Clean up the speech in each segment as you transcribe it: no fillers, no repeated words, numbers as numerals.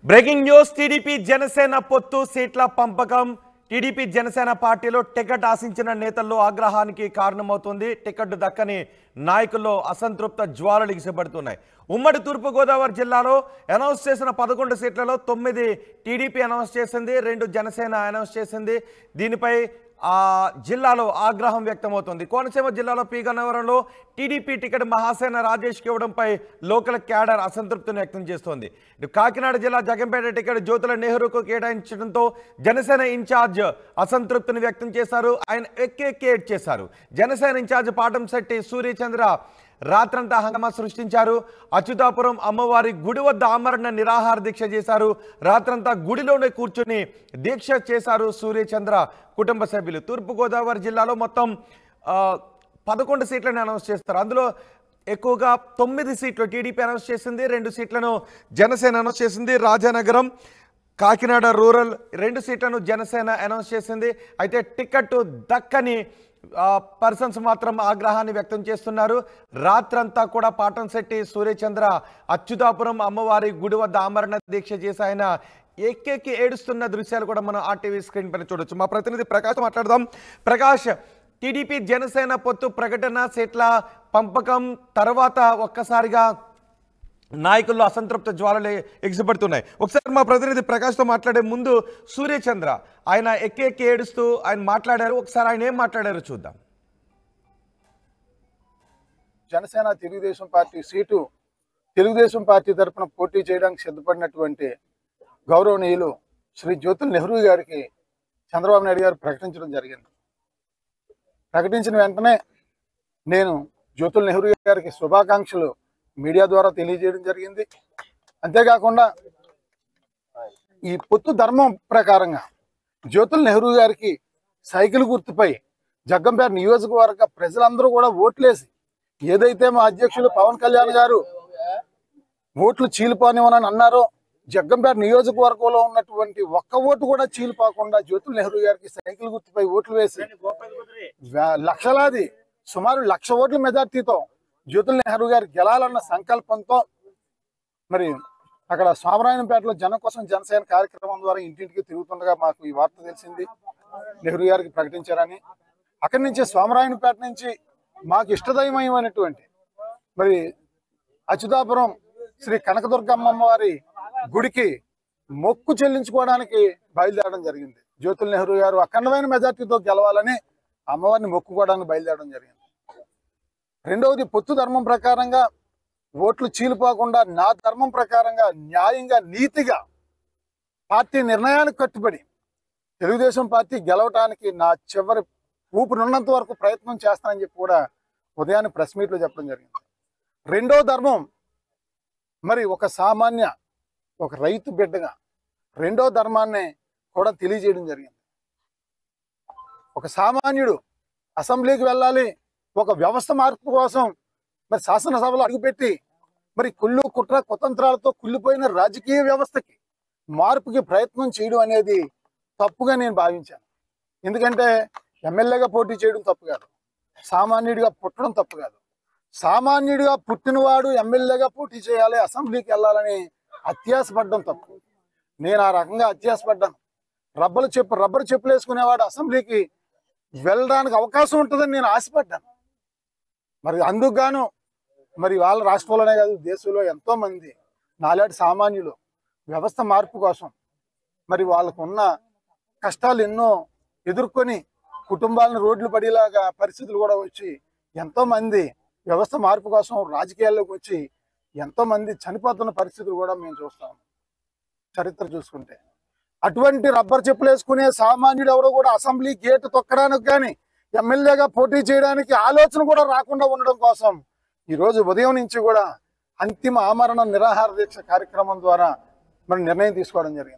Breaking news TDP Janasena పొత్తు సీట్ల పంపకం టీడీపీ జనసేన పార్టీలో టికెట్ ఆశించిన నేతల్లో ఆగ్రహానికి కారణమవుతుంది. టికెట్ దక్కని నాయకుల్లో అసంతృప్త జ్వాలలు ఎగిసిపడుతున్నాయి. ఉమ్మడి తూర్పు గోదావరి జిల్లాలో అనౌన్స్ చేసిన 11 సీట్లలో 9 టీడీపీ అనౌన్స్ చేసింది, 2 జనసేన అనౌన్స్ చేసింది. దీనిపై జిల్లాలో ఆగ్రహం వ్యక్తమవుతుంది. కోనసీమ జిల్లాలో పి గన్నవరంలో టీడీపీ టికెట్ మహాసేన రాజేష్కి ఇవ్వడంపై లోకల్ క్యాడర్ అసంతృప్తిని వ్యక్తం చేస్తోంది. కాకినాడ జిల్లా జగంపేట టికెట్ జ్యోతుల నెహ్రూకు కేటాయించడంతో జనసేన ఇన్ఛార్జ్ అసంతృప్తిని వ్యక్తం చేశారు. ఆయన ఎక్కేట్ చేశారు. జనసేన ఇన్ఛార్జ్ పాటంశెట్టి సూర్యచంద్ర రాత్రంతా హంగామా సృష్టించారు. అచ్యుతాపురం అమ్మవారి గుడి వద్ద ఆమరణ నిరాహార దీక్ష చేశారు. రాత్రంతా గుడిలోనే కూర్చుని దీక్ష చేశారు సూర్యచంద్ర కుటుంబ సభ్యులు. తూర్పుగోదావరి జిల్లాలో మొత్తం 11 సీట్లను అనౌన్స్ చేస్తారు. అందులో ఎక్కువగా 9 సీట్లు టీడీపీ అనౌన్స్ చేసింది, 2 సీట్లను జనసేన అనౌన్స్ చేసింది. రాజానగరం, కాకినాడ రూరల్ 2 సీట్లను జనసేన అనౌన్స్ చేసింది. అయితే టికెట్ దక్కని పర్సన్స్ మాత్రం ఆగ్రహాన్ని వ్యక్తం చేస్తున్నారు. రాత్రంతా కూడా పాటంశెట్టి సూర్యచంద్ర అచ్యుతాపురం అమ్మవారి గుడి వద్ద ఆమరణ దీక్ష చేసి ఆయన ఎక్కెక్కి ఏడుస్తున్న దృశ్యాలు కూడా మనం ఆర్టీవీ స్క్రీన్ పైన చూడొచ్చు. మా ప్రతినిధి ప్రకాష్ మాట్లాడదాం. ప్రకాష్, టీడీపీ జనసేన పొత్తు ప్రకటన, సీట్ల పంపకం తర్వాత ఒక్కసారిగా నాయకుల్లో అసంతృప్త జ్వాలలు ఎగిసిపడుతున్నాయి. ఒకసారి మా ప్రతినిధి ప్రకాష్తో మాట్లాడే ముందు సూర్యచంద్ర ఆయన ఎక్కి ఏడుస్తూ ఆయన మాట్లాడారు. ఒకసారి ఆయన ఏం మాట్లాడారో చూద్దాం. Janasena Telugu Desam party seat Telugu Desam party తరఫున పోటీ చేయడానికి సిద్ధపడినటువంటి గౌరవనీయులు శ్రీ జ్యోతుల నెహ్రూ గారికి చంద్రబాబు నాయుడు గారు ప్రకటించడం జరిగింది. ప్రకటించిన వెంటనే నేను జ్యోతుల నెహ్రూ గారికి శుభాకాంక్షలు మీడియా ద్వారా తెలియజేయడం జరిగింది. అంతేకాకుండా ఈ పొత్తు ధర్మం ప్రకారంగా జ్యోతుల నెహ్రూ గారికి సైకిల్ గుర్తుపై జగ్గంపేట నియోజకవర్గ ప్రజలందరూ కూడా ఓట్లేసి, ఏదైతే మా అధ్యక్షులు పవన్ కళ్యాణ్ గారు ఓట్లు చీలిపోనివనని అన్నారో, జగ్గంపేట నియోజకవర్గంలో ఉన్నటువంటి ఒక్క ఓటు కూడా చీలిపోకుండా జ్యోతుల నెహ్రూ గారికి సైకిల్ గుర్తుపై ఓట్లు వేసి లక్షలాది సుమారు 1,00,000 ఓట్ల మెజార్టీతో జ్యోతుల నెహ్రూ గారు గెలాలన్న సంకల్పంతో మరి అక్కడ సోమరాయనపేటలో జనం కోసం జనసేన కార్యక్రమం ద్వారా ఇంటింటికి తిరుగుతుండగా మాకు ఈ వార్త తెలిసింది, నెహ్రూ గారికి ప్రకటించారని. అక్కడి నుంచి సోమరాయనపేట నుంచి మాకు ఇష్టదైవమైనటువంటి మరి అచ్యుతాపురం శ్రీ కనకదుర్గమ్మ వారి గుడికి మొక్కు చెల్లించుకోవడానికి బయలుదేరడం జరిగింది. జ్యోతుల నెహ్రూ గారు అఖండమైన మెజార్టీతో గెలవాలని అమ్మవారిని మొక్కుకోవడానికి బయలుదేరడం జరిగింది. రెండవది, పొత్తు ధర్మం ప్రకారంగా ఓట్లు చీలిపోకుండా నా ధర్మం ప్రకారంగా న్యాయంగా నీతిగా పార్టీ నిర్ణయానికి కట్టుబడి తెలుగుదేశం పార్టీ గెలవటానికి నా చివరి ఊపిరిన్నంత వరకు ప్రయత్నం చేస్తానని చెప్పి కూడా ఉదయాన్నే ప్రెస్ మీట్లో చెప్పడం జరిగింది. రెండో ధర్మం, మరి ఒక సామాన్య ఒక రైతు బిడ్డగా రెండో ధర్మాన్ని కూడా తెలియజేయడం జరిగింది. ఒక సామాన్యుడు అసెంబ్లీకి వెళ్ళాలి, ఒక వ్యవస్థ మార్పు కోసం మరి శాసనసభలో అడుగుపెట్టి మరి కుళ్ళు కుట్ర కుతంత్రాలతో కుళ్ళిపోయిన రాజకీయ వ్యవస్థకి మార్పుకి ప్రయత్నం చేయడం అనేది తప్పుగా నేను భావించాను. ఎందుకంటే ఎమ్మెల్యేగా పోటీ చేయడం తప్పు కాదు, సామాన్యుడిగా పుట్టడం తప్పు కాదు. సామాన్యుడిగా పుట్టినవాడు ఎమ్మెల్యేగా పోటీ చేయాలి, అసెంబ్లీకి వెళ్ళాలని అత్యాసపడ్డం తప్పు. నేను ఆ రకంగా అత్యాసపడ్డాను. రబ్బరు చెప్పులు వేసుకునేవాడు అసెంబ్లీకి వెళ్ళడానికి అవకాశం ఉంటుందని నేను ఆశపడ్డాను. మరి అందుకు గాను మరి వాళ్ళ రాష్ట్రంలోనే కాదు దేశంలో ఎంతో మంది నాలాంటి సామాన్యులు వ్యవస్థ మార్పు కోసం మరి వాళ్ళకున్న కష్టాలు ఎన్నో ఎదుర్కొని కుటుంబాలను రోడ్లు పడేలాగా పరిస్థితులు కూడా వచ్చి ఎంతో మంది వ్యవస్థ మార్పు కోసం రాజకీయాల్లోకి వచ్చి ఎంతో మంది చనిపోతున్న పరిస్థితులు కూడా మేము చూస్తాం చరిత్ర చూసుకుంటే. అటువంటి రబ్బర్ చెప్పులు వేసుకునే సామాన్యుడు ఎవరో కూడా అసెంబ్లీ గేటు తొక్కడానికి కానీ ఎమ్మెల్యేగా పోటీ చేయడానికి ఆలోచన కూడా రాకుండా ఉండడం కోసం ఈరోజు ఉదయం నుంచి కూడా అంతిమ ఆమరణ నిరాహార దీక్ష కార్యక్రమం ద్వారా మనం నిర్ణయం తీసుకోవడం జరిగింది.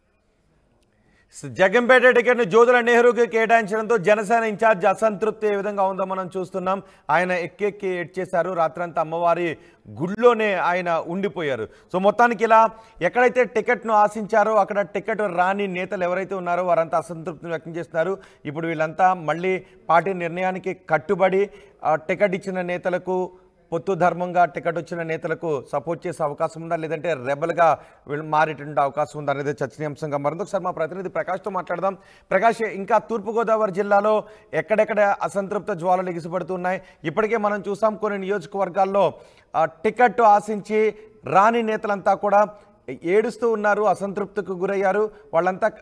జగంపేట టికెట్ను జ్యోతుల నెహ్రూకి కేటాయించడంతో జనసేన ఇన్ఛార్జ్ అసంతృప్తి ఏ విధంగా ఉందో మనం చూస్తున్నాం. ఆయన ఎక్కి చేశారు. రాత్రంతా అమ్మవారి గుడిలోనే ఆయన ఉండిపోయారు. సో మొత్తానికి ఇలా ఎక్కడైతే టికెట్ను ఆశించారో అక్కడ టికెట్ రాని నేతలు ఎవరైతే ఉన్నారో వారంతా అసంతృప్తిని వ్యక్తం చేస్తున్నారు. ఇప్పుడు వీళ్ళంతా మళ్ళీ పార్టీ నిర్ణయానికి కట్టుబడి టికెట్ ఇచ్చిన నేతలకు పొత్తు ధర్మంగా టికెట్ వచ్చిన నేతలకు సపోర్ట్ చేసే అవకాశం ఉందా, లేదంటే రెబల్గా మారేటువంటి అవకాశం ఉందా అనేది చర్చనీయాంశంగా మారింది. ఒకసారి మా ప్రతినిధి ప్రకాష్తో మాట్లాడదాం. ప్రకాష్, ఇంకా తూర్పుగోదావరి జిల్లాలో ఎక్కడెక్కడ అసంతృప్త జ్వాలలు ఎగిసిపడుతున్నాయి? ఇప్పటికే మనం చూసాం కొన్ని నియోజకవర్గాల్లో టికెట్ ఆశించి రాని నేతలంతా కూడా ఏడుస్తూ ఉన్నారు, అసంతృప్తికి గురయ్యారు. వాళ్ళంతా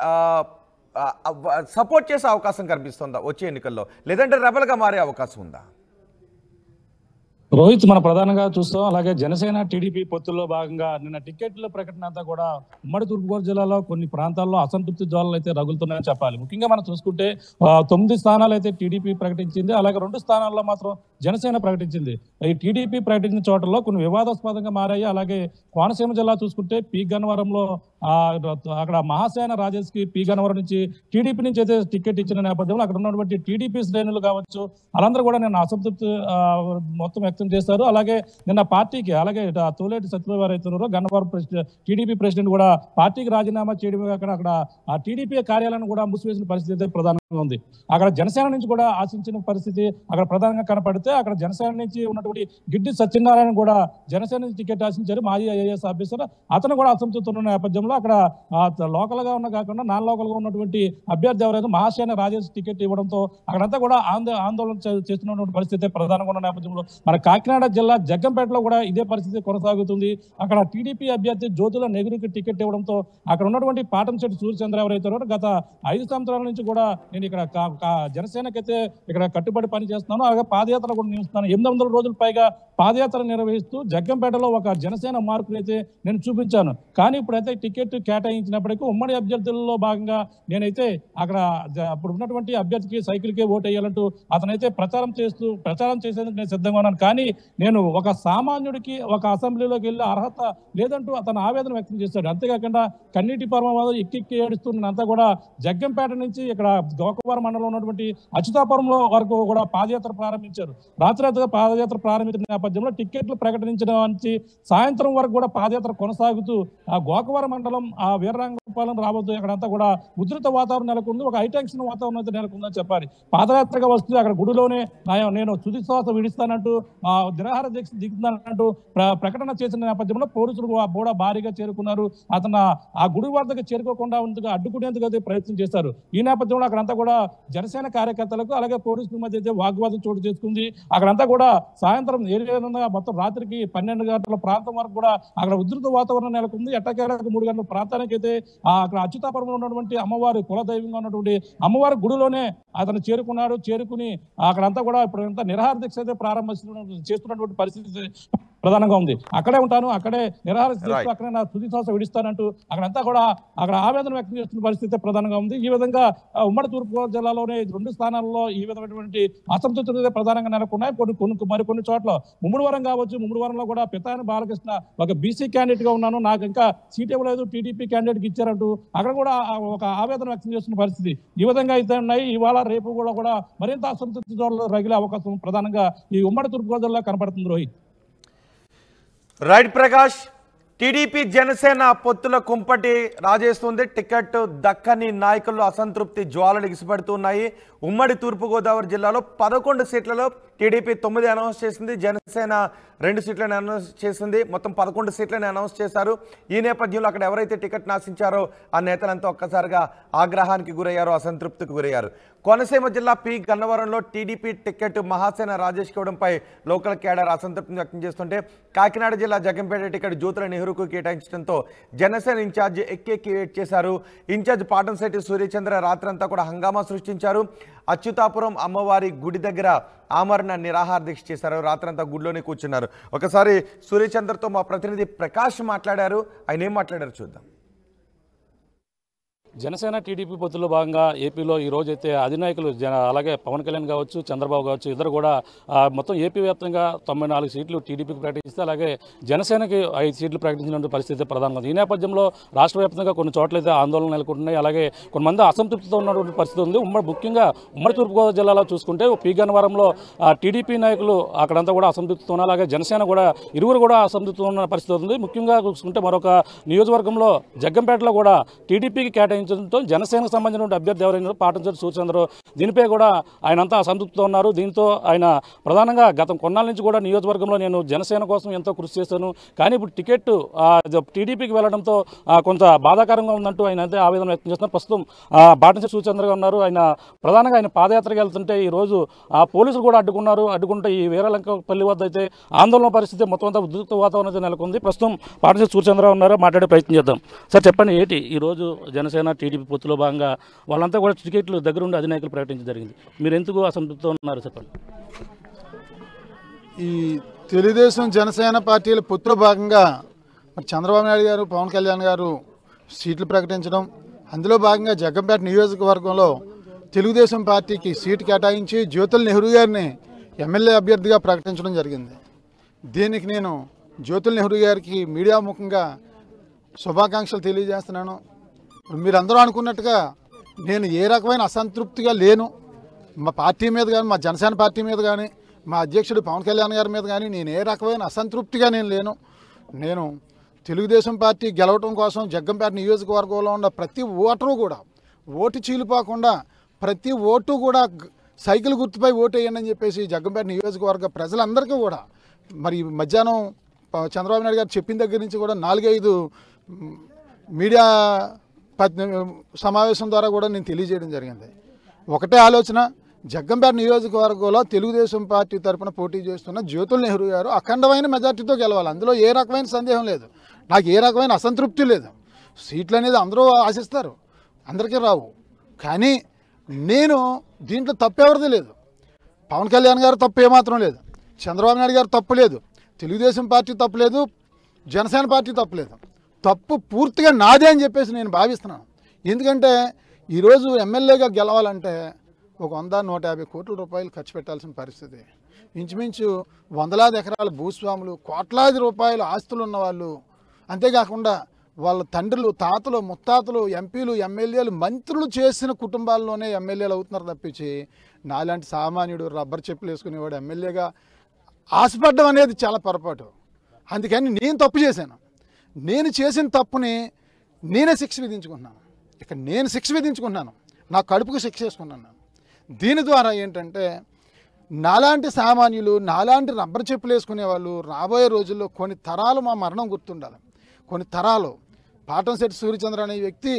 సపోర్ట్ చేసే అవకాశం కనిపిస్తుందా వచ్చే ఎన్నికల్లో, లేదంటే రెబల్గా మారే అవకాశం ఉందా? రోహిత్, మన ప్రధానంగా చూస్తాం. అలాగే జనసేన టీడీపీ పొత్తుల్లో భాగంగా నిన్న టికెట్ల ప్రకటన అంతా కూడా ఉమ్మడి తూర్పుగోదావరి జిల్లాలో కొన్ని ప్రాంతాల్లో అసంతృప్తి జ్వాలలు అయితే రగులుతున్నాయని చెప్పాలి. ముఖ్యంగా మనం చూసుకుంటే 9 స్థానాలు అయితే టీడీపీ ప్రకటించింది, అలాగే 2 స్థానాల్లో మాత్రం జనసేన ప్రకటించింది. ఈ టీడీపీ ప్రకటించిన చోటల్లో కొన్ని వివాదాస్పదంగా మారాయి. అలాగే కోనసీమ జిల్లా చూసుకుంటే పి గన్నవరంలో అక్కడ మహాసేన రాజేష్ కి పి గన్నవరం నుంచి టీడీపీ నుంచి అయితే టికెట్ ఇచ్చిన నేపథ్యంలో అక్కడ ఉన్నటువంటి టీడీపీ శ్రేణులు కావచ్చు, వాళ్ళందరూ కూడా నిన్న అసంతృప్తి మొత్తం వ్యక్తం చేశారు. అలాగే నిన్న పార్టీకి, అలాగే తోలేటి సత్యబాబు అయితే గన్నవరం టీడీపీ ప్రెసిడెంట్ కూడా పార్టీకి రాజీనామా చేయడమే కాకుండా అక్కడ ఆ టీడీపీ కార్యాలయాన్ని కూడా మూసివేసిన పరిస్థితి అయితే ప్రధానంగా ఉంది. అక్కడ జనసేన నుంచి కూడా ఆశించిన పరిస్థితి అక్కడ ప్రధానంగా కనపడితే, అక్కడ జనసేన నుంచి ఉన్నటువంటి గిడ్డి సత్యనారాయణ కూడా జనసేన నుంచి టికెట్ ఆశించారు, మాజీ ఐఏఎస్ ఆఫీసర్. అతను కూడా అసంతృప్తి ఉన్న నేపథ్యంలో అక్కడ లోకల్ గా ఉన్న కాకుండా నాన్ లోకల్ గా ఉన్నటువంటి అభ్యర్థి ఎవరైతే మహాసేన రాజేష్ టికెట్ ఇవ్వడంతో అక్కడంతా కూడా ఆందోళన చేస్తున్నటువంటి పరిస్థితి ప్రధానంగా ఉన్న నేపథ్యంలో మన కాకినాడ జిల్లా జగ్గంపేటలో కూడా ఇదే పరిస్థితి కొనసాగుతుంది. అక్కడ టీడీపీ అభ్యర్థి జ్యోతుల నెహ్రూకి టికెట్ ఇవ్వడంతో అక్కడ ఉన్నటువంటి పాటంశెట్టి సూర్యచంద్ర ఎవరైతే గత 5 సంవత్సరాల నుంచి కూడా నేను ఇక్కడ జనసేనకైతే ఇక్కడ కట్టుబడి పని చేస్తున్నాను, అలాగే పాదయాత్ర కూడా నిలుస్తున్నాను. 800 రోజుల పైగా పాదయాత్ర నిర్వహిస్తూ జగ్గంపేటలో ఒక జనసేన మార్పులు అయితే నేను చూపించాను. కానీ ఇప్పుడైతే టికెట్ కేటాయించినప్పటికీ ఉమ్మడి అభ్యర్థుల్లో భాగంగా నేనైతే అక్కడ అప్పుడు ఉన్నటువంటి అభ్యర్థికి సైకిల్కే ఓటు వేయాలంటూ అతనైతే ప్రచారం చేసేందుకు నేను సిద్ధంగా ఉన్నాను. కానీ నేను ఒక సామాన్యుడికి ఒక అసెంబ్లీలోకి వెళ్ళి అర్హత లేదంటూ అతను ఆవేదన వ్యక్తం చేశాడు. అంతేకాకుండా కన్నీటి పర్వం ఎక్కి ఏడుస్తున్నంతా కూడా జగ్గంపేట నుంచి ఇక్కడ గోకవరం మండలంలో ఉన్నటువంటి అచ్యుతాపురంలో వరకు కూడా పాదయాత్ర ప్రారంభించారు. రాత్రిగా పాదయాత్ర ప్రారంభించిన నేపథ్యంలో టికెట్లు ప్రకటించిన నుంచి సాయంత్రం వరకు కూడా పాదయాత్ర కొనసాగుతూ ఆ గోకవరం మండలం ఆ వీరరంగపాలెం రాబోతూ అక్కడంతా కూడా ఉధృత వాతావరణం నెలకొంది, ఒక హైటెన్షన్ వాతావరణం అయితే నెలకొందని చెప్పాలి. పాదయాత్రగా వస్తూ అక్కడ గుడిలోనే నేను తుది శ్వాస విడిస్తానంటూ నిరాహార దీక్ష దిగుతానంటూ ప్రకటన చేసిన నేపథ్యంలో పోలీసులు కూడా భారీగా చేరుకున్నారు. అతను ఆ గుడి వద్దకు చేరుకోకుండా అడ్డుకునేందుకు అయితే ప్రయత్నం చేశారు. ఈ నేపథ్యంలో అక్కడంతా కూడా జనసేన కార్యకర్తలకు అలాగే పోలీసుల మధ్య అయితే వాగ్వాదం చోటు చేసుకుంది. అక్కడంతా కూడా సాయంత్రం మొత్తం రాత్రికి 12 గంటల ప్రాంతం వరకు కూడా అక్కడ ఉధృత వాతావరణం నెలకొంది. ఎట్టకేలకు 3 గంటల ప్రాంతానికి అయితే అక్కడ అచ్యుతాపురంలో ఉన్నటువంటి అమ్మవారి కులదైవంగా ఉన్నటువంటి అమ్మవారి గుడిలోనే అతను చేరుకుని అక్కడంతా కూడా ఇప్పుడు నిరాహార దీక్ష అయితే చేస్తున్నటువంటి పరిస్థితి ప్రధానంగా ఉంది. అక్కడే ఉంటాను, అక్కడే నిరాహార దీక్ష, అక్కడే నా తుది శ్వాస విడిస్తానంటూ అక్కడంతా కూడా అక్కడ ఆవేదన వ్యక్తం చేస్తున్న పరిస్థితి ప్రధానంగా ఉంది. ఈ విధంగా ఉమ్మడి తూర్పుగోదావరి జిల్లాలోనే 2 స్థానాల్లో ఈ విధమైనటువంటి అసంతృప్తులు ప్రధానంగా నెలకొన్నాయి. మరికొన్ని చోట్ల ముమ్మడివరం కావచ్చు, ముమ్మడివరంలో కూడా పితాని బాలకృష్ణ ఒక బీసీ క్యాండిడేట్ గా ఉన్నాను, నాకు ఇంకా సీట్ ఇవ్వలేదు, టీడీపీ క్యాండిడేట్ కి ఇచ్చారంటూ అక్కడ కూడా ఒక ఆవేదన వ్యక్తం చేస్తున్న పరిస్థితి ఈ విధంగా అయితే ఉన్నాయి. ఇవాళ రేపు కూడా మరింత అసంతృప్తి రగిలే అవకాశం ప్రధానంగా ఈ ఉమ్మడి తూర్పుగోదావరి జిల్లా కనపడుతుంది. రోహిత్, రైట్ ప్రకాష్, టీడీపీ జనసేన పొత్తుల కుంపటి రాజేస్తుంది. టికెట్ దక్కని నాయకుల్లో అసంతృప్తి జ్వాలలు ఎగిసిపడుతున్నాయి. ఉమ్మడి తూర్పుగోదావరి జిల్లాలో 11 సీట్లలో టీడీపీ 9 అనౌన్స్ చేసింది, జనసేన 2 సీట్లను అనౌన్స్ చేసింది. మొత్తం 11 సీట్లను అనౌన్స్ చేశారు. ఈ నేపథ్యంలో అక్కడ ఎవరైతే టికెట్ నాశించారో ఆ నేతలంతా ఒక్కసారిగా ఆగ్రహానికి గురయ్యారు, అసంతృప్తికి గురయ్యారు. కోనసీమ జిల్లా పి గన్నవరంలో టీడీపీ టికెట్ మహాసేన రాజేష్ ఇవ్వడంపై లోకల్ క్యాడర్ అసంతృప్తిని వ్యక్తం చేస్తుంటే, కాకినాడ జిల్లా జగ్గంపేట టికెట్ జ్యోతుల నెహ్రూకు కేటాయించడంతో జనసేన ఇన్ఛార్జ్ ఎక్కి వెయిట్ చేశారు. ఇన్ఛార్జ్ పాటంశెట్టి సూర్యచంద్ర రాత్రంతా కూడా హంగామా సృష్టించారు. అచ్యుతాపురం అమ్మవారి గుడి దగ్గర ఆమరణ నిరాహార దీక్ష చేశారు. రాత్రంతా గుడిలోనే కూర్చున్నారు. ఒకసారి సూర్యచంద్రతో మా ప్రతినిధి ప్రకాష్ మాట్లాడారు. ఆయన ఏం మాట్లాడారు చూద్దాం. జనసేన టీడీపీ పొత్తులో భాగంగా ఏపీలో ఈ రోజు అయితే అధినాయకులు అలాగే పవన్ కళ్యాణ్ కావచ్చు, చంద్రబాబు కావచ్చు, ఇద్దరు కూడా మొత్తం ఏపీ వ్యాప్తంగా 94 సీట్లు టీడీపీకి ప్రకటిస్తే అలాగే జనసేనకి 5 సీట్లు ప్రకటించిన పరిస్థితి ప్రధానంగా ఉంది. ఈ నేపథ్యంలో రాష్ట్ర వ్యాప్తంగా కొన్ని చోట్లయితే ఆందోళన నెలకొంటున్నాయి. అలాగే కొంతమంది అసంతృప్తితో ఉన్నటువంటి పరిస్థితి ఉంది. ముఖ్యంగా ఉమ్మడి తూర్పుగోదావరి జిల్లాలో చూసుకుంటే పి గన్నవరంలో టీడీపీ నాయకులు అక్కడంతా కూడా అసంతృప్తితో ఉన్నారు. అలాగే జనసేన కూడా ఇరువురు కూడా అసంతృప్తితో ఉన్న పరిస్థితి ఉంది. ముఖ్యంగా చూసుకుంటే మరొక నియోజకవర్గంలో జగ్గంపేటలో కూడా టీడీపీకి కేటాయించిన ప్రకటించడంతో జనసేనకు సంబంధించిన అభ్యర్థి ఎవరైనా పాటించారు సూర్యచంద్ర దీనిపై కూడా ఆయన అంతా అసంతృప్తితో ఉన్నారు. దీంతో ఆయన ప్రధానంగా గత కొన్నాళ్ళ నుంచి కూడా నియోజకవర్గంలో నేను జనసేన కోసం ఎంతో కృషి చేశాను, కానీ ఇప్పుడు టికెట్ టీడీపీకి వెళ్లడంతో కొంత బాధాకరంగా ఉందంటూ ఆయన అయితే ఆవేదన వ్యక్తం చేస్తున్నారు. ప్రస్తుతం బాటించ సూర్యచంద్రగా ఉన్నారు. ఆయన ప్రధానంగా ఆయన పాదయాత్రకి వెళ్తుంటే ఈ రోజు పోలీసులు కూడా అడ్డుకుంటే ఈ వీరలంకపల్లి వద్ద అయితే ఆందోళన పరిస్థితి మొత్తం అంతా ఉద్రిక్త వాతావరణం అయితే నెలకొంది. ప్రస్తుతం బాటించ సూర్యచంద్ర ఉన్నారు, మాట్లాడే ప్రయత్నం చేద్దాం. సార్ చెప్పండి, ఏంటి ఈరోజు జనసేన టీడీపీ పొత్తులో భాగంగా వాళ్ళంతా కూడా టికెట్లు దగ్గరుండి అధినాయకులు ప్రకటించడం జరిగింది, మీరు ఎందుకు అసంతృప్తితో ఉన్నారు చెప్పండి. ఈ తెలుగుదేశం జనసేన పార్టీల పొత్తులో భాగంగా మరి చంద్రబాబు నాయుడు గారు, పవన్ కళ్యాణ్ గారు సీట్లు ప్రకటించడం, అందులో భాగంగా జగ్గంపేట నియోజకవర్గంలో తెలుగుదేశం పార్టీకి సీటు కేటాయించి జ్యోతుల్ నెహ్రూ గారిని ఎమ్మెల్యే అభ్యర్థిగా ప్రకటించడం జరిగింది. దీనికి నేను జ్యోతుల్ నెహ్రూ గారికి మీడియా ముఖంగా శుభాకాంక్షలు తెలియజేస్తున్నాను. మీరందరూ అనుకున్నట్టుగా నేను ఏ రకమైన అసంతృప్తిగా లేను. మా పార్టీ మీద కానీ, మా జనసేన పార్టీ మీద కానీ, మా అధ్యక్షుడు పవన్ కళ్యాణ్ గారి మీద కానీ నేను ఏ రకమైన అసంతృప్తిగా నేను లేను. నేను తెలుగుదేశం పార్టీ గెలవటం కోసం జగ్గంపేట నియోజకవర్గంలో ఉన్న ప్రతి ఓటరు కూడా ఓటు చీలిపోకుండా ప్రతి ఓటు కూడా సైకిల్ గుర్తుపై ఓటు వేయండి అని చెప్పేసి జగ్గంపేట నియోజకవర్గ ప్రజలందరికీ కూడా మరి మధ్యాహ్నం చంద్రబాబు నాయుడు గారు చెప్పిన దగ్గర నుంచి కూడా 4-5 మీడియా సమావేశం ద్వారా కూడా నేను తెలియజేయడం జరిగింది. ఒకటే ఆలోచన, జగ్గంపేట నియోజకవర్గంలో తెలుగుదేశం పార్టీ తరఫున పోటీ చేస్తున్న జ్యోతుల్ నెహ్రూ గారు అఖండమైన మెజార్టీతో గెలవాలి. అందులో ఏ రకమైన సందేహం లేదు, నాకు ఏ రకమైన అసంతృప్తి లేదు. సీట్లు అనేది అందరూ ఆశిస్తారు, అందరికీ రావు. కానీ నేను దీంట్లో తప్పు ఎవరిది లేదు. పవన్ కళ్యాణ్ గారు తప్పు ఏమాత్రం లేదు, చంద్రబాబు నాయుడు గారు తప్పు లేదు, తెలుగుదేశం పార్టీ తప్పు లేదు, జనసేన పార్టీ తప్పు లేదు. తప్పు పూర్తిగా నాదే అని చెప్పేసి నేను భావిస్తున్నాను. ఎందుకంటే ఈరోజు ఎమ్మెల్యేగా గెలవాలంటే ఒక 100-150 కోట్ల రూపాయలు ఖర్చు పెట్టాల్సిన పరిస్థితి. ఇంచుమించు వందలాది ఎకరాల భూస్వాములు, కోట్లాది రూపాయల ఆస్తులు ఉన్నవాళ్ళు, అంతేకాకుండా వాళ్ళ తండ్రులు, తాతలు, ముత్తాతలు, ఎంపీలు, ఎమ్మెల్యేలు, మంత్రులు చేసిన కుటుంబాల్లోనే ఎమ్మెల్యేలు అవుతున్నారు తప్పించి నాలాంటి సామాన్యుడు రబ్బర్ చెప్పులు వేసుకునేవాడు ఎమ్మెల్యేగా ఆశపడ్డం అనేది చాలా పొరపాటు. అందుకని నేను తప్పు చేశాను. నేను చేసిన తప్పుని నేనే శిక్ష విధించుకున్నాను. ఇక నేను శిక్ష విధించుకున్నాను, నా కడుపుకు శిక్ష వేసుకున్నాను. దీని ద్వారా ఏంటంటే నాలాంటి సామాన్యులు, నాలాంటి రబ్బర్ చెప్పులు వేసుకునే వాళ్ళు రాబోయే రోజుల్లో కొన్ని తరాలు మా మరణం గుర్తుండాలి. కొన్ని తరాలు పాటంశెట్టి సూర్యచంద్ర అనే వ్యక్తి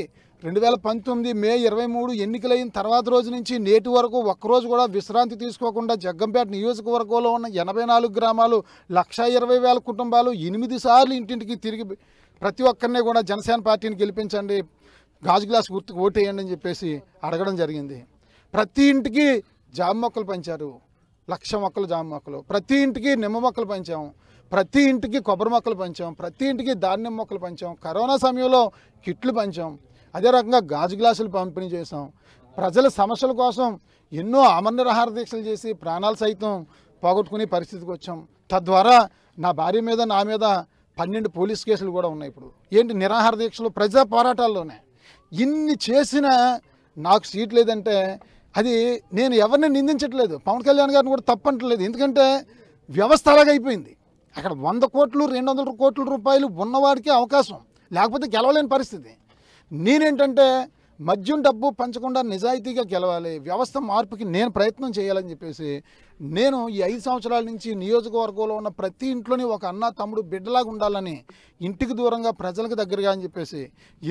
2019 మే 23 ఎన్నికలైన తర్వాత రోజు నుంచి నేటి వరకు ఒక్కరోజు కూడా విశ్రాంతి తీసుకోకుండా జగ్గంపేట నియోజకవర్గంలో ఉన్న 84 గ్రామాలు, 1,20,000 కుటుంబాలు 8 సార్లు ఇంటింటికి తిరిగి ప్రతి ఒక్కరిని కూడా జనసేన పార్టీని గెలిపించండి, గాజు గ్లాస్ గుర్తుకు ఓటేయండి అని చెప్పేసి అడగడం జరిగింది. ప్రతి ఇంటికి జామ మొక్కలు పంచారు, 1,00,000 మొక్కలు జామ మొక్కలు. ప్రతి ఇంటికి నిమ్మ మొక్కలు పంచాం, ప్రతి ఇంటికి కొబ్బరి మొక్కలు పంచాం, ప్రతి ఇంటికి ధాన్యం మొక్కలు పంచాం. కరోనా సమయంలో కిట్లు పంచాం. అదే రకంగా గాజు గ్లాసులు పంపిణీ చేసాం. ప్రజల సమస్యల కోసం ఎన్నో ఆమరణ దీక్షలు చేసి ప్రాణాలు సైతం పోగొట్టుకునే పరిస్థితికి వచ్చాం. తద్వారా నా భార్య మీద, నా మీద 12 పోలీస్ కేసులు కూడా ఉన్నాయి. ఇప్పుడు ఏంటి నిరాహార దీక్షలు, ప్రజా పోరాటాల్లోనే. ఇన్ని చేసినా నాకు సీట్ లేదంటే అది నేను ఎవరిని నిందించట్లేదు, పవన్ కళ్యాణ్ గారిని కూడా తప్పంటలేదు. ఎందుకంటే వ్యవస్థ అలాగైపోయింది. అక్కడ 100 కోట్లు 200 కోట్ల రూపాయలు ఉన్నవాడికి అవకాశం, లేకపోతే గెలవలేని పరిస్థితి. నేనేంటంటే మద్యం డబ్బు పంచకుండా నిజాయితీగా గెలవాలి, వ్యవస్థ మార్పుకి నేను ప్రయత్నం చేయాలని చెప్పేసి నేను ఈ 5 సంవత్సరాల నుంచి నియోజకవర్గంలో ఉన్న ప్రతి ఇంట్లోని ఒక అన్న తమ్ముడు బిడ్డలాగా ఉండాలని, ఇంటికి దూరంగా ప్రజలకు దగ్గరగా అని చెప్పేసి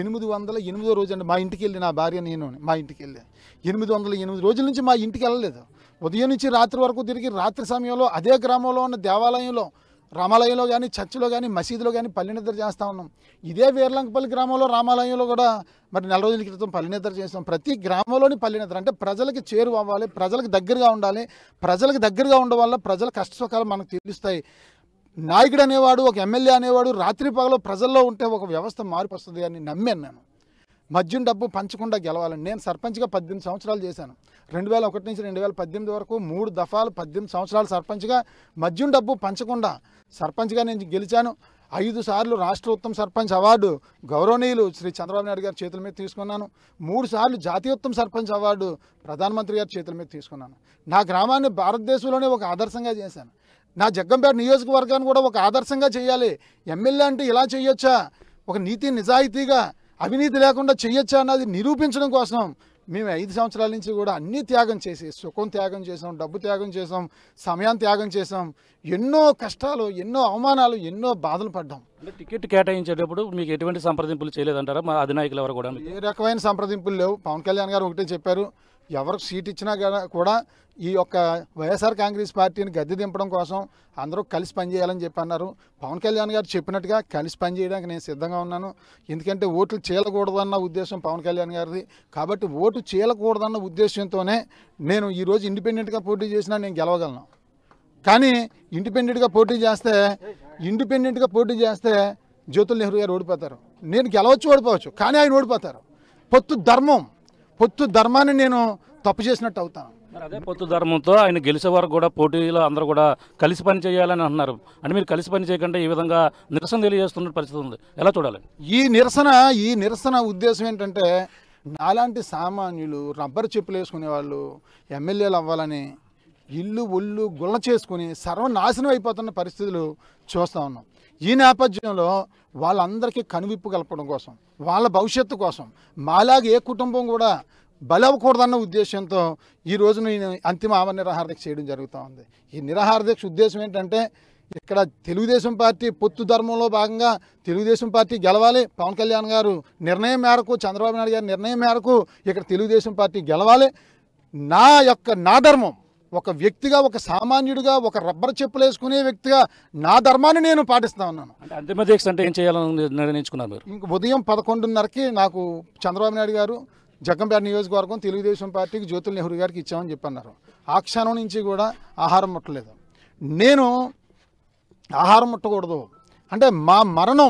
808వ రోజు అండి మా ఇంటికి వెళ్ళి, నా భార్య నేను మా ఇంటికి వెళ్ళి 808 రోజుల నుంచి మా ఇంటికి వెళ్ళలేదు. ఉదయం నుంచి రాత్రి వరకు తిరిగి రాత్రి సమయంలో అదే గ్రామంలో ఉన్న దేవాలయంలో, రామాలయంలో కానీ, చర్చిలో కానీ, మసీదులో కానీ పల్లెనిద్ర చేస్తూ ఉన్నాం. ఇదే వీరలంకపల్లి గ్రామంలో రామాలయంలో కూడా మరి 4 రోజుల క్రితం పల్లెనిద్ర చేస్తాం. ప్రతి గ్రామంలోని పల్లెనిద్ర అంటే ప్రజలకి చేరువ అవ్వాలి, ప్రజలకు దగ్గరగా ఉండాలి. ప్రజలకు దగ్గరగా ఉండడం వల్ల ప్రజల కష్ట సుఖాలు మనకు తెలుస్తాయి. నాయకుడు అనేవాడు, ఒక ఎమ్మెల్యే అనేవాడు రాత్రి పగలు ప్రజల్లో ఉంటే ఒక వ్యవస్థ మార్పు వస్తుంది అని నమ్మాను నేను. మద్యం డబ్బు పంచకుండా గెలవాలని నేను సర్పంచ్గా 18 సంవత్సరాలు చేశాను. 2001 నుంచి 2018 వరకు 3 దఫాలు 18 సంవత్సరాలు సర్పంచ్గా మద్యం డబ్బు పంచకుండా సర్పంచ్గా నేను గెలిచాను. 5 సార్లు రాష్ట్ర ఉత్తమ సర్పంచ్ అవార్డు గౌరవనీయులు శ్రీ చంద్రబాబు నాయుడు గారి చేతుల మీద తీసుకున్నాను. 3 సార్లు జాతీయ ఉత్తమ సర్పంచ్ అవార్డు ప్రధానమంత్రి గారి చేతుల మీద తీసుకున్నాను. నా గ్రామాన్ని భారతదేశంలోనే ఒక ఆదర్శంగా చేశాను. నా జగ్గంపేట నియోజకవర్గాన్ని కూడా ఒక ఆదర్శంగా చేయాలి. ఎమ్మెల్యే అంటే ఇలా చేయొచ్చా, ఒక నీతి నిజాయితీగా అవినీతి లేకుండా చెయ్యొచ్చా అన్నది నిరూపించడం కోసం మేము 5 సంవత్సరాల నుంచి కూడా అన్నీ త్యాగం చేసి, సుఖం త్యాగం చేసాం, డబ్బు త్యాగం చేసాం, సమయాన్ని త్యాగం చేసాం, ఎన్నో కష్టాలు, ఎన్నో అవమానాలు, ఎన్నో బాధలు పడ్డాం. అంటే టికెట్ కేటాయించేటప్పుడు మీకు ఎటువంటి సంప్రదింపులు చేయలేదంటారా మా అధినాయకులు ఎవరు కూడా? ఏ రకమైన సంప్రదింపులు లేవు. పవన్ కళ్యాణ్ గారు ఒకటే చెప్పారు, ఎవరికి సీట్ ఇచ్చినా కూడా ఈ యొక్క వైఎస్ఆర్ కాంగ్రెస్ పార్టీని గద్దె దింపడం కోసం అందరూ కలిసి పనిచేయాలని చెప్పి అన్నారు. పవన్ కళ్యాణ్ గారు చెప్పినట్టుగా కలిసి పనిచేయడానికి నేను సిద్ధంగా ఉన్నాను. ఎందుకంటే ఓట్లు చీలకూడదన్న ఉద్దేశం పవన్ కళ్యాణ్ గారిది. కాబట్టి ఓటు చీలకూడదన్న ఉద్దేశంతోనే నేను ఈరోజు ఇండిపెండెంట్గా పోటీ చేసినా నేను గెలవగలను. కానీ ఇండిపెండెంట్గా పోటీ చేస్తే జ్యోతుల్ నెహ్రూ గారు ఓడిపోతారు. నేను గెలవచ్చు, ఓడిపోవచ్చు, కానీ ఆయన ఓడిపోతారు. పొత్తు ధర్మాన్ని నేను తప్పు చేసినట్టు అవుతాను. మరి అదే పొత్తు ధర్మంతో ఆయన గెలిచే వరకు కూడా పోటీలో అందరూ కూడా కలిసి పని చేయాలని అంటున్నారు. అంటే మీరు కలిసి పని చేయకుండా ఈ విధంగా నిరసన తెలియజేస్తున్న పరిస్థితి ఉంది, ఎలా చూడాలి? ఈ నిరసన ఉద్దేశం ఏంటంటే, నాలాంటి సామాన్యులు రబ్బర్ చెప్పులు వేసుకునే వాళ్ళు ఎమ్మెల్యేలు అవ్వాలని ఇల్లు ఒళ్ళు గుల్ల చేసుకుని సర్వనాశనం అయిపోతున్న పరిస్థితులు చూస్తూ ఉన్నాం. ఈ నేపథ్యంలో వాళ్ళందరికీ కనువిప్పు కలపడం కోసం, వాళ్ళ భవిష్యత్తు కోసం, మాలాగా ఏ కుటుంబం కూడా బలవ్వకూడదన్న ఉద్దేశంతో ఈరోజు నేను అంతిమ ఆమరణ నిరాహార దీక్ష చేయడం జరుగుతూ ఉంది. ఈ నిరాహార దీక్ష ఉద్దేశం ఏంటంటే, ఇక్కడ తెలుగుదేశం పార్టీ పొత్తు ధర్మంలో భాగంగా తెలుగుదేశం పార్టీ గెలవాలి. పవన్ కళ్యాణ్ గారు నిర్ణయం మేరకు, చంద్రబాబు నాయుడు గారి నిర్ణయం మేరకు ఇక్కడ తెలుగుదేశం పార్టీ గెలవాలి. నా ధర్మం, ఒక వ్యక్తిగా, ఒక సామాన్యుడిగా, ఒక రబ్బర్ చెప్పులు వేసుకునే వ్యక్తిగా నా ధర్మాన్ని నేను పాటిస్తా ఉన్నాను. అంటే అంతిమ దీక్ష అంటే ఏం చేయాలని నిర్ణయించుకున్నారు మీరు? ఇంక ఉదయం 11:30కి నాకు చంద్రబాబు నాయుడు గారు జగ్గంపేట నియోజకవర్గం తెలుగుదేశం పార్టీకి జ్యోతుల్ నెహ్రూ గారికి ఇచ్చామని చెప్పన్నారు. ఆ క్షణం నుంచి కూడా ఆహారం ముట్టలేదు. నేను ఆహారం ముట్టకూడదు అంటే మా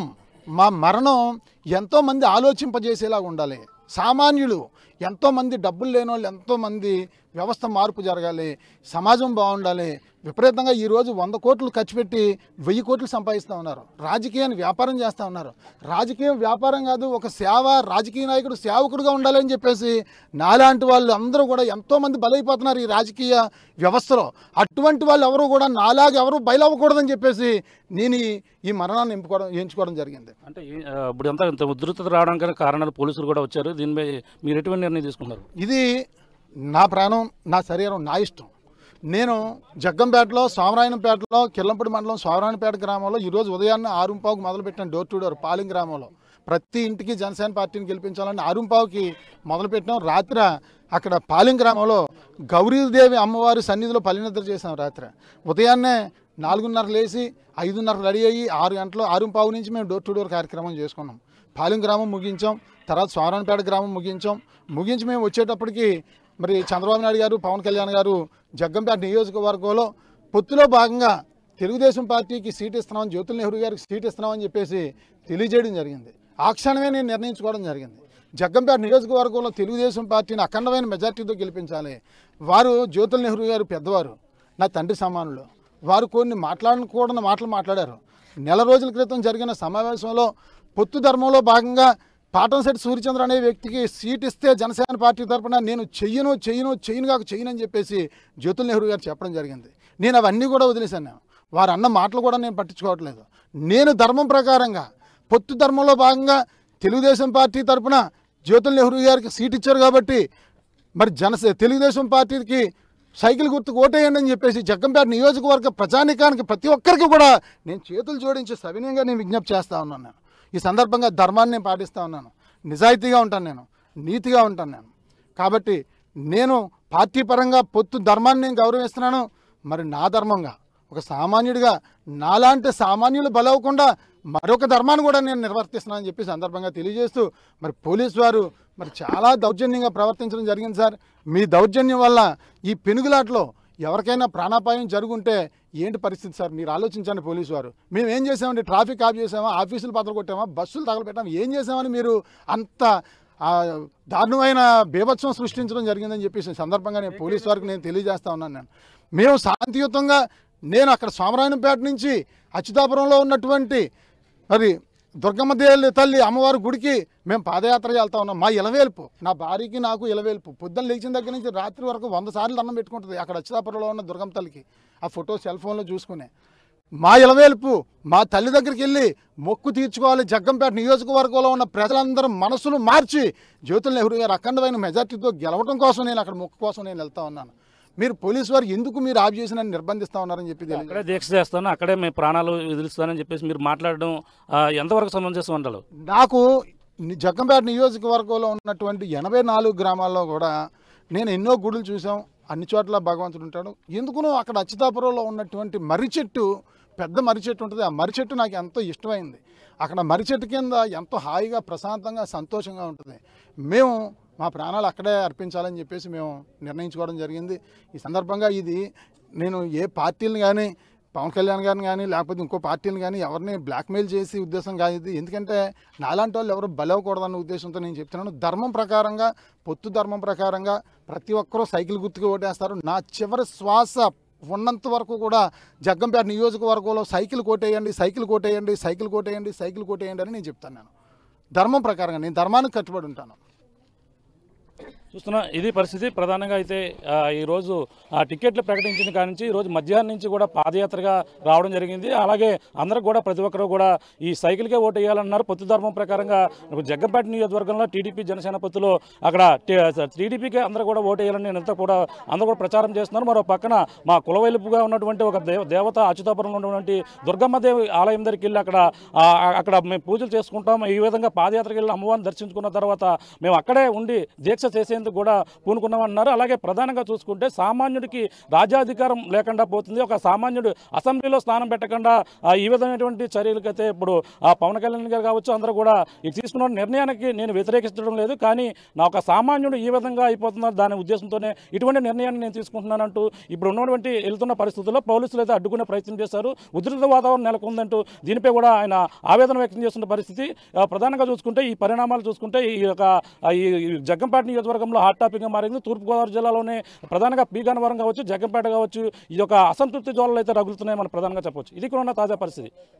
మరణం ఎంతోమంది ఆలోచింపజేసేలాగా ఉండాలి. సామాన్యులు ఎంతోమంది, డబ్బులు లేని వాళ్ళు ఎంతోమంది, వ్యవస్థ మార్పు జరగాలి, సమాజం బాగుండాలి. విపరీతంగా ఈరోజు 100 కోట్లు ఖర్చు పెట్టి 1000 కోట్లు సంపాదిస్తూ ఉన్నారు. రాజకీయాన్ని వ్యాపారం చేస్తూ ఉన్నారు. రాజకీయం వ్యాపారం కాదు, ఒక సేవ, రాజకీయ నాయకుడు సేవకుడుగా ఉండాలని చెప్పేసి నాలాంటి వాళ్ళు అందరూ కూడా ఎంతోమంది బలైపోతున్నారు ఈ రాజకీయ వ్యవస్థలో. అటువంటి వాళ్ళు ఎవరు కూడా నాలాగా ఎవరు బయలవ్వకూడదని చెప్పేసి నేను ఈ మరణాన్ని ఎంచుకోవడం జరిగింది. అంటే ఇప్పుడు ఇంత ఉధృతత రావడానికి కారణాలు పోలీసులు కూడా వచ్చారు. దీనిపై మీరు ఎటువంటి నిర్ణయం తీసుకున్నారు? ఇది నా ప్రాణం, నా శరీరం, నా ఇష్టం. నేను జగ్గంపేటలో, సోమరాయనపేటలో, కిర్లంపూడి మండలం సోమరాయనపేట గ్రామంలో ఈరోజు ఉదయాన్నే 6:15కు మొదలుపెట్టాను డోర్ టు డోర్. పాలింగ్ గ్రామంలో ప్రతి ఇంటికి జనసేన పార్టీని గెలిపించాలని 6:15కి మొదలుపెట్టాం. రాత్రి అక్కడ పాలింగ్ గ్రామంలో గౌరీదేవి అమ్మవారి సన్నిధిలో పల్లినిద్ర చేసాం. రాత్రి ఉదయాన్నే 4:30 లేచి 5:30 రెడీ అయ్యి 6:15 నుంచి మేము డోర్ టు డోర్ కార్యక్రమం చేసుకున్నాం. పాలింగ్ గ్రామం ముగించాం, తర్వాత సోమరాయనపేట గ్రామం ముగించి మేము వచ్చేటప్పటికి మరి చంద్రబాబు నాయుడు గారు, పవన్ కళ్యాణ్ గారు జగ్గంపేట నియోజకవర్గంలో పొత్తులో భాగంగా తెలుగుదేశం పార్టీకి సీట్ ఇస్తున్నామని, జ్యోతుల్ నెహ్రూ గారికి సీట్ ఇస్తున్నామని చెప్పేసి తెలియజేయడం జరిగింది. ఆ క్షణమే నేను నిర్ణయించుకోవడం జరిగింది. జగ్గంపేట నియోజకవర్గంలో తెలుగుదేశం పార్టీని అఖండమైన మెజార్టీతో గెలిపించాలి. వారు జ్యోతుల్ నెహ్రూ గారు పెద్దవారు, నా తండ్రి సమానులు. వారు కొన్ని మాట్లాడకూడని మాటలు మాట్లాడారు. నెల రోజుల క్రితం జరిగిన సమావేశంలో పొత్తు ధర్మంలో భాగంగా పాటంశెట్టి సూర్యచంద్ర అనే వ్యక్తికి సీట్ ఇస్తే జనసేన పార్టీ తరఫున నేను చెయ్యను అని చెప్పేసి జ్యోతుల్ నెహ్రూ గారు చెప్పడం జరిగింది. నేను అవన్నీ కూడా వదిలేశాను. వారు అన్న మాటలు కూడా నేను పట్టించుకోవట్లేదు. నేను ధర్మం ప్రకారంగా పొత్తు ధర్మంలో భాగంగా తెలుగుదేశం పార్టీ తరఫున జ్యోతుల్ నెహ్రూ గారికి సీట్ ఇచ్చారు కాబట్టి మరి తెలుగుదేశం పార్టీకి సైకిల్ గుర్తుకు ఓటేయండి అని చెప్పేసి జగ్గంపేట నియోజకవర్గ ప్రజానికానికి ప్రతి ఒక్కరికి కూడా నేను చేతులు జోడించి సవినయంగా నేను విజ్ఞప్తి చేస్తూ ఉన్నాను. ఈ సందర్భంగా ధర్మాన్ని నేను పాటిస్తూ ఉన్నాను, నిజాయితీగా ఉంటాను, నేను నీతిగా ఉంటాను నేను. కాబట్టి నేను పార్టీ పరంగా పొత్తు ధర్మాన్ని నేను గౌరవిస్తున్నాను. మరి నా ధర్మంగా ఒక సామాన్యుడిగా నాలాంటి సామాన్యులు బలవకుండా మరొక ధర్మాన్ని కూడా నేను నిర్వర్తిస్తున్నానని చెప్పి సందర్భంగా తెలియజేస్తూ, మరి పోలీసు వారు మరి చాలా దౌర్జన్యంగా ప్రవర్తించడం జరిగింది సార్. మీ దౌర్జన్యం వల్ల ఈ పెనుగులాటలో ఎవరికైనా ప్రాణాపాయం జరుగుంటే ఏంటి పరిస్థితి సార్? మీరు ఆలోచించండి. పోలీసు వారు మేము ఏం చేసామండి? ట్రాఫిక్ ఆఫ్ చేసామా? ఆఫీసులు పదకొట్టామా? బస్సులు తగలపెట్టామా? ఏం చేసామని మీరు అంత దారుణమైన బీభత్సం సృష్టించడం జరిగిందని చెప్పేసి సందర్భంగా నేను పోలీసు వారికి నేను తెలియజేస్తా ఉన్నాను. మేము శాంతియుతంగా నేను అక్కడ సోమరాయనపేట నుంచి అచ్యుతాపురంలో ఉన్నటువంటి మరి దుర్గమ్మ తల్లి అమ్మవారి గుడికి మేము పాదయాత్ర వెళ్తా ఉన్నాం. మా ఇలవేల్పు, నా భార్యకి నాకు ఇలవేల్పు. పొద్దున్న లేచిన దగ్గర నుంచి రాత్రి వరకు 100 సార్లు దండం పెట్టుకుంటుంది అక్కడ అచ్యుతాపురంలో ఉన్న దుర్గమ్మ తల్లికి. ఆ ఫోటో సెల్ ఫోన్లో చూసుకునే. మా ఇలవేల్పు మా తల్లి దగ్గరికి వెళ్ళి మొక్కు తీర్చుకోవాలి, జగ్గంపేట నియోజకవర్గంలో ఉన్న ప్రజలందరూ మనసులు మార్చి జ్యోతుల నెహ్రూ గారు అఖండమైన మెజార్టీతో గెలవడం కోసం నేను అక్కడ మొక్కు కోసం నేను వెళ్తా ఉన్నాను. మీరు పోలీసు వారు ఎందుకు మీరు ఆఫ్ చేసి నన్ను నిర్బంధిస్తా ఉన్నారని చెప్పి అక్కడే దీక్ష చేస్తాను, అక్కడే మేము ప్రాణాలు వదిలిస్తానని చెప్పేసి మీరు మాట్లాడడం ఎంతవరకు సమంజసం అంటారు? నాకు జగ్గంపేట నియోజకవర్గంలో ఉన్నటువంటి 84 గ్రామాల్లో కూడా నేను ఎన్నో గుడులు చూసాం, అన్ని చోట్ల భగవంతుడు ఉంటాడు. ఎందుకునో అక్కడ అచ్యుతాపురంలో ఉన్నటువంటి మర్రి చెట్టు, పెద్ద మర్రి చెట్టు ఉంటుంది, ఆ మర్రి చెట్టు నాకు ఎంతో ఇష్టమైంది. అక్కడ మర్రి చెట్టు కింద ఎంతో హాయిగా ప్రశాంతంగా సంతోషంగా ఉంటుంది. మేము మా ప్రాణాలు అక్కడే అర్పించాలని చెప్పేసి మేము నిర్ణయించుకోవడం జరిగింది. ఈ సందర్భంగా ఇది నేను ఏ పార్టీలను కానీ, పవన్ కళ్యాణ్ గారిని కానీ లేకపోతే ఇంకో పార్టీని కానీ ఎవరిని బ్లాక్మెయిల్ చేసి ఉద్దేశం కాదు ఇది. ఎందుకంటే నాలాంటి వాళ్ళు ఎవరు బలవకూడదన్న ఉద్దేశంతో నేను చెప్తున్నాను. ధర్మం ప్రకారంగా, పొత్తు ధర్మం ప్రకారంగా ప్రతి ఒక్కరూ సైకిల్ గుర్తుకు ఓటేస్తారు. నా చివరి శ్వాస ఉన్నంత వరకు కూడా జగ్గంపేట నియోజకవర్గంలో సైకిల్ కోటేయండి, సైకిల్ కోటేయండి, సైకిల్ కోటేయండి, సైకిల్ కోటేయండి అని నేను చెప్తాను. నేను ధర్మం ప్రకారంగా, నేను ధర్మానికి కట్టుబడి ఉంటాను. చూస్తున్నా ఇది పరిస్థితి. ప్రధానంగా అయితే ఈరోజు టికెట్లు ప్రకటించిన కాడి నుంచి ఈరోజు మధ్యాహ్నం నుంచి కూడా పాదయాత్రగా రావడం జరిగింది. అలాగే అందరూ కూడా ప్రతి ఒక్కరు కూడా ఈ సైకిల్కే ఓటు వేయాలన్నారు. పొత్తు ధర్మం ప్రకారంగా జగ్గంపేట నియోజకవర్గంలో టీడీపీ జనసేన పొత్తులో అక్కడ టీడీపీకే అందరూ కూడా ఓటు వేయాలని అందరూ కూడా ప్రచారం చేస్తున్నారు. మరో పక్కన మా కులవైలుపుగా ఉన్నటువంటి ఒక దేవత అచ్యుతాపురంలో ఉన్నటువంటి దుర్గమ్మదేవి ఆలయం దగ్గరికి వెళ్ళి అక్కడ మేము పూజలు చేసుకుంటాం. ఈ విధంగా పాదయాత్రకి వెళ్ళి అమ్మవారిని దర్శించుకున్న తర్వాత మేము అక్కడే ఉండి దీక్ష చేసేందుకు కూడా పూనుకున్నామన్నారు. అలాగే ప్రధానంగా చూసుకుంటే సామాన్యుడికి రాజ్యాధికారం లేకుండా పోతుంది. ఒక సామాన్యుడు అసెంబ్లీలో స్థానం పెట్టకుండా ఈ విధమైనటువంటి చర్యలకైతే ఇప్పుడు పవన్ కళ్యాణ్ గారు కావచ్చు అందరూ కూడా ఈ తీసుకున్న నిర్ణయానికి నేను వ్యతిరేకించడం లేదు. కానీ నా ఒక సామాన్యుడు ఈ విధంగా అయిపోతున్నారు, దాని ఉద్దేశంతోనే ఇటువంటి నిర్ణయాన్ని నేను తీసుకుంటున్నానంటూ ఇప్పుడు ఉన్నటువంటి వెళ్తున్న పరిస్థితుల్లో పోలీసులు అయితే అడ్డుకునే ప్రయత్నం చేశారు. ఉధృత వాతావరణం నెలకొందంటూ దీనిపై కూడా ఆయన ఆవేదన వ్యక్తం చేస్తున్న పరిస్థితి. ప్రధానంగా చూసుకుంటే ఈ పరిణామాలు చూసుకుంటే ఈ జగ్గంపేట నియోజకవర్గంలో హాట్ టాపిక్గా మారింది. తూర్పుగోదావరి జిల్లాలోనే ప్రధానంగా పీగన్నవరం కావచ్చు, జగ్గంపేట కావచ్చు, ఈ యొక్క అసంతృప్తి జ్వాలలు అయితే రగులుతున్నాయి మనం ప్రధానంగా చెప్పవచ్చు. ఇది కూడా తాజా పరిస్థితి.